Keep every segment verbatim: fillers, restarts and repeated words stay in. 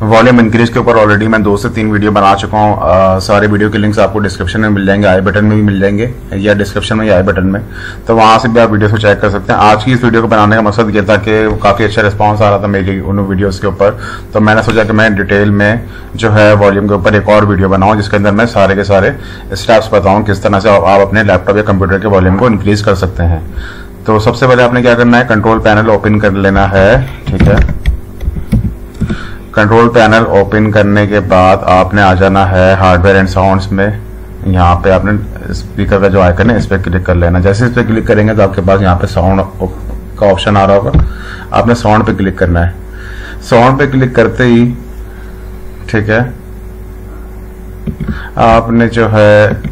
Volume increase के ऊपर already मैं दो से तीन वीडियो बना चुका हूँ। सारे वीडियो के लिंक्स आपको डिस्क्रिप्शन में मिल जाएंगे, आई बटन में भी मिल जाएंगे या डिस्क्रिप्शन में या आई बटन में, तो वहां से भी आप वीडियो को चेक कर सकते हैं। आज की इस वीडियो को बनाने का मकसद ये था कि काफी अच्छा रिस्पॉन्स आ रहा था मेरी उन वीडियोस के ऊपर, तो मैंने सोचा कि मैं डिटेल में जो है वॉल्यूम के ऊपर एक और वीडियो बनाऊं जिसके अंदर मैं सारे के सारे स्टेप्स बताऊं किस तरह से आप अपने लैपटॉप या कंप्यूटर के वॉल्यूम को इंक्रीज कर सकते हैं। तो सबसे पहले आपने क्या करना है, कंट्रोल पैनल ओपन कर लेना है। ठीक है, कंट्रोल पैनल ओपन करने के बाद आपने आ जाना है हार्डवेयर एंड साउंड्स में। यहाँ पे आपने स्पीकर का जो आइकन है इस पर क्लिक कर लेना। जैसे इस पर क्लिक करेंगे तो आपके पास यहाँ पे साउंड का ऑप्शन आ रहा होगा, आपने साउंड पे क्लिक करना है। साउंड पे क्लिक करते ही ठीक है आपने जो है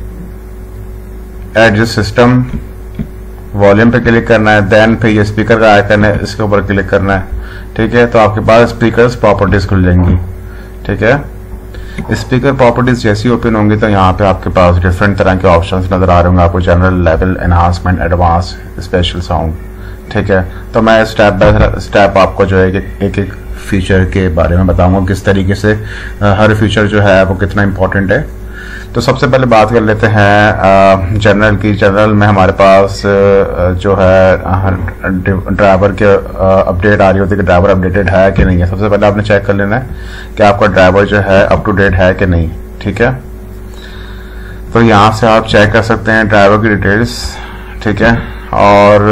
एडजस्ट सिस्टम वॉल्यूम पे क्लिक करना है, देन फिर ये स्पीकर का आइकन है इसके ऊपर क्लिक करना है। ठीक है, तो आपके पास स्पीकर प्रॉपर्टीज खुल जाएंगी। ठीक है, स्पीकर प्रॉपर्टीज जैसी ओपन होंगी तो यहाँ पे आपके पास डिफरेंट तरह के ऑप्शंस नजर आ रहे होंगे आपको, general, level, enhancement, advance, special sound. ठीक है, तो मैं स्टेप बाय स्टेप आपको जो है एक एक फीचर के बारे में बताऊंगा, किस तरीके से हर फीचर जो है वो कितना इंपॉर्टेंट है। तो सबसे पहले बात कर लेते हैं जनरल की। जनरल में हमारे पास जो है ड्राइवर के अपडेट आ रही होती है कि ड्राइवर अपडेटेड है कि नहीं है। सबसे पहले आपने चेक कर लेना है कि आपका ड्राइवर जो है अप टू डेट है कि नहीं। ठीक है, तो यहाँ से आप चेक कर सकते हैं ड्राइवर की डिटेल्स। ठीक है, और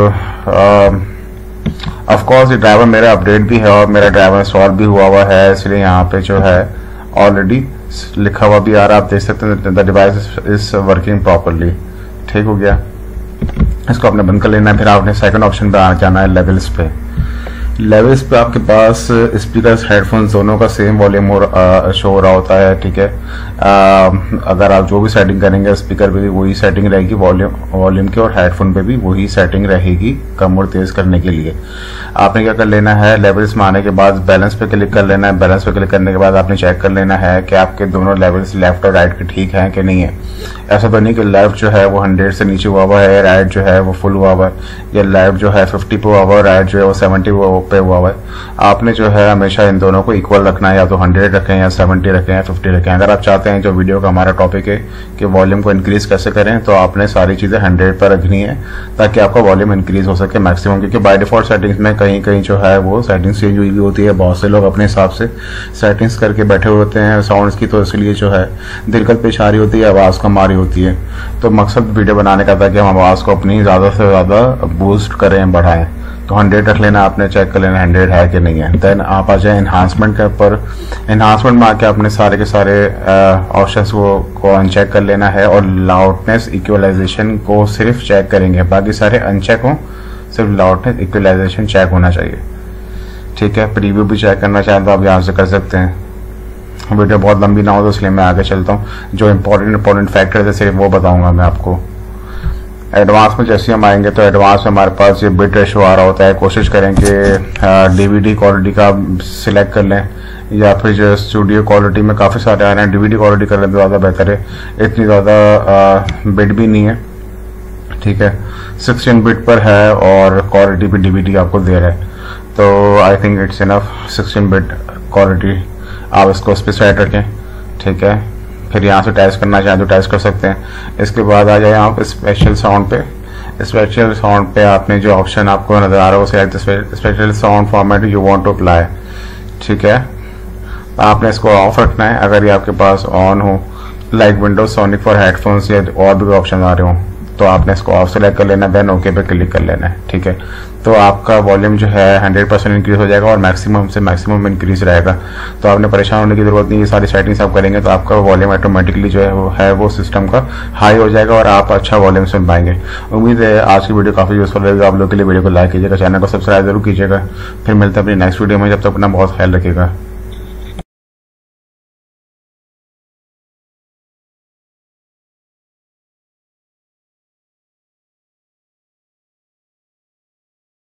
ऑफ कोर्स ये ड्राइवर मेरा अपडेट भी है और मेरा ड्राइवर इंस्टॉल भी हुआ हुआ है, इसलिए यहाँ पे जो है ऑलरेडी लिखा हुआ भी आ रहा है, आप देख सकते हैं the device is working properly. ठीक हो गया, इसको आपने बंद कर लेना है। फिर आपने सेकंड ऑप्शन पे आ जाना है लेवल्स पे। लेवल्स पे आपके पास स्पीकर्स, हेडफोन्स दोनों का सेम वॉल्यूम शो हो रहा होता है। ठीक है, आ, अगर आप जो भी सेटिंग करेंगे स्पीकर पे भी वही सेटिंग रहेगी, वॉल्यूम वॉल्यूम की, और हेडफोन पे भी वही सेटिंग रहेगी कम और तेज करने के लिए। आपने क्या कर लेना है, लेवल्स में आने के बाद बैलेंस पे क्लिक कर लेना है। बैलेंस पे क्लिक करने के बाद आपने चेक कर लेना है कि आपके दोनों लेवल्स लेफ्ट और राइट के ठीक हैं कि नहीं है। ऐसा तो नहीं कि लेफ्ट जो है वो हंड्रेड से नीचे हुआ हुआ है, राइट जो है वो फुल हुआ हुआ है, या लेफ्ट जो है फिफ्टी पे हुआ हुआ है, राइट जो है वो सेवेंटी पे हुआ हुआ है। आपने जो है हमेशा इन दोनों को इक्वल रखना है, या तो हंड्रेड रखें या सेवेंटी रखें या फिफ्टी रखें। अगर आप चाहते हैं, जो वीडियो का हमारा टॉपिक है कि वॉल्यूम को इंक्रीज कैसे करें, तो आपने सारी चीजें हंड्रेड पर रखनी है ताकि आपका वॉल्यूम इंक्रीज हो सके मैक्सिमम, क्योंकि बाय डिफॉल्ट सेटिंग्स में कहीं कहीं जो है वो सेटिंग्स चेंज हुई भी होती है। बहुत से लोग अपने हिसाब से सेटिंग्स करके बैठे हुए होते हैं साउंड्स की, तो इसलिए जो है दिक्कत पेश आ रही होती है, आवाज कम आ रही होती है। तो मकसद वीडियो बनाने का था कि हम आवाज को अपनी ज्यादा से ज्यादा बूस्ट करें, बढ़ाएं। तो हंड्रेड रख लेना, आपने चेक कर लेना हंड्रेड है कि नहीं है। देन आप आ जाए एनहांसमेंट के ऊपर। एनहांसमेंट में आके आपने सारे के सारे ऑप्शंस को, को अनचेक कर लेना है, और लाउडनेस इक्वलाइजेशन को सिर्फ चेक करेंगे, बाकी सारे अनचेक हों, सिर्फ लाउडनेस इक्वलाइजेशन चेक होना चाहिए। ठीक है, प्रीव्यू भी चेक करना चाहें तो आप यहाँ से कर सकते हैं। वीडियो बहुत लंबी ना हो तो इसलिए मैं आगे चलता हूँ। जो इंपॉर्टेंट इंपॉर्टेंट फैक्टर है सिर्फ वो बताऊंगा मैं आपको। एडवांस में जैसे हम आएंगे तो एडवांस में हमारे पास ये बिट रेशो आ रहा होता है। कोशिश करें कि डीवीडी क्वालिटी का सिलेक्ट कर लें, या फिर जो स्टूडियो क्वालिटी में काफ़ी सारे आ रहे हैं, डीवीडी क्वालिटी कर लें तो ज़्यादा बेहतर है। इतनी ज़्यादा बिट भी नहीं है। ठीक है, सिक्सटीन बिट पर है और क्वालिटी भी डीवीडी आपको दे रहा है, तो I think it's enough. Sixteen bit quality आप इसको स्पेसिफाइड रखें। ठीक है, फिर यहाँ से टेस्ट करना चाहें तो टेस्ट कर सकते हैं। इसके बाद आ जाए आप स्पेशल साउंड पे। स्पेशल साउंड पे आपने जो ऑप्शन आपको नजर आ रहा है वो select special sound format you want to apply. ठीक है, आपने इसको ऑफ रखना है। अगर ये आपके पास ऑन हो, like Windows sonic for headphones या और भी ऑप्शन आ रहे हो, तो आपने इसको ऑफ सेलेक्ट कर लेना, देन ओके पे क्लिक कर लेना है। ठीक है, तो आपका वॉल्यूम जो है हंड्रेड परसेंट इंक्रीज हो जाएगा और मैक्सिमम से मैक्सिमम इंक्रीज रहेगा। तो आपने परेशान होने की जरूरत नहीं, ये सारी सेटिंग्स आप करेंगे तो आपका वॉल्यूम ऑटोमेटिकली जो है वो है वो सिस्टम का हाई हो जाएगा और आप अच्छा वॉल्यूम सुन पाएंगे। उम्मीद है आज की वीडियो काफी यूजफुल रहेगी आप लोग के लिए। वीडियो को लाइक कीजिएगा, चैनल को सब्सक्राइब जरूर कीजिएगा। फिर मिलते हैं अपनी नेक्स्ट वीडियो में, जब तक अपना बहुत ख्याल रखिएगा।